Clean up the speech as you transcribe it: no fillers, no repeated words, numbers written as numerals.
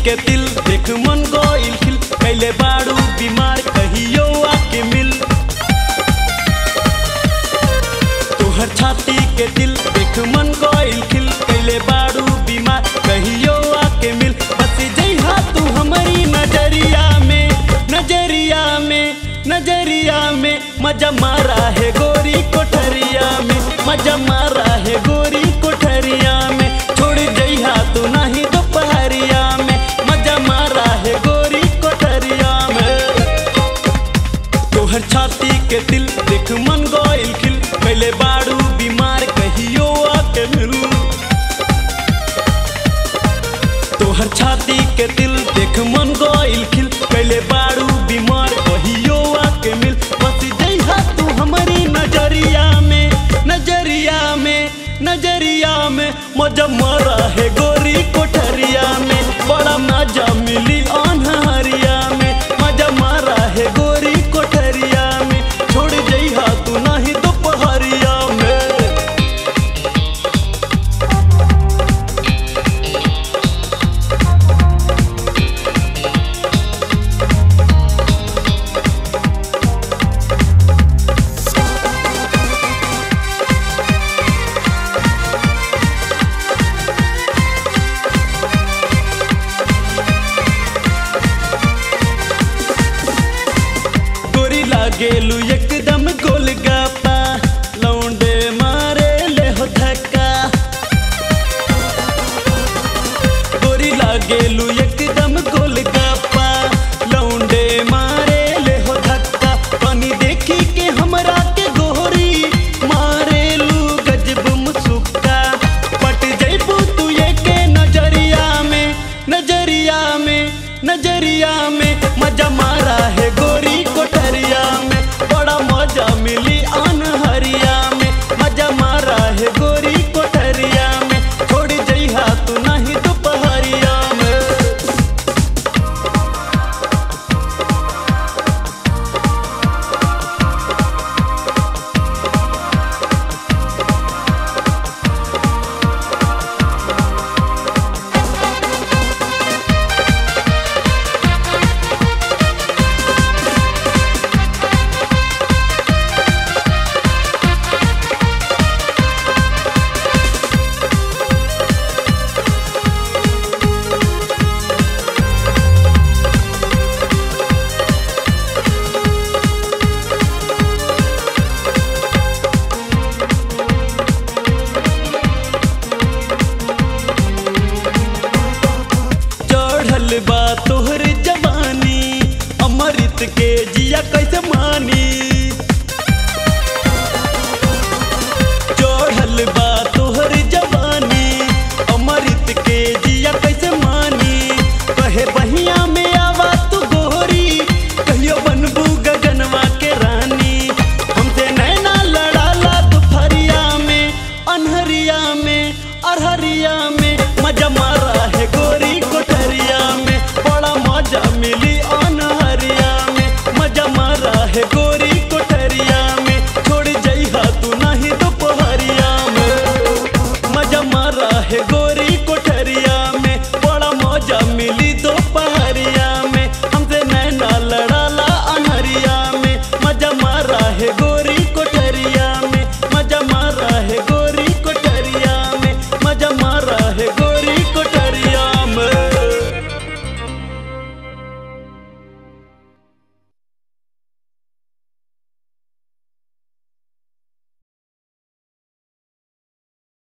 के दिल देख मन गोइल खिल कैले बाड़ू बीमार कहियो आके मिल। तोहर छाती के दिल देख मन गोइल खिल कैले बाड़ू बीमार कहियो आके मिल। बस जइहा तू हमारी नजरिया में, नजरिया में, नजरिया में मजा मारा है गोरी कोठरिया में, मजा मारा है गोरी कोठरिया में। छोड़ जइहा तू नहीं दोपहरिया में, मजा मारा है गोरी कोठरिया में। तोहर छाती के दिल देख मन गोइल खिल कैले बाड़ू बीमार कहियो आके मिल। तोहर छाती के दिल देख मन गोइल खिल कैले बाड़ू बीमार कहियो आके मिल। बस जइहा तू हमारी नजरिया में, नजरिया में, नजरिया में मजा मारा है गोरी कोठरिया में। बड़ा मजा मिली अनहरिया में, मजा मारा है गोरी कोठरिया में। छोड़ जइहा तू नहीं दोपहरिया में। गेलू एकदम गोलगप्पा लौंडे मारे ले हो धक्का। गोरी लागेलू एकदम गोलगप्पा लौंडे मारे ले हो धक्का। पानी देखी के हमरा के गोरी मारेलू गजब मुसुक्का। पट जइबू तू ये के नजरिया में, नजरिया में, नजरिया में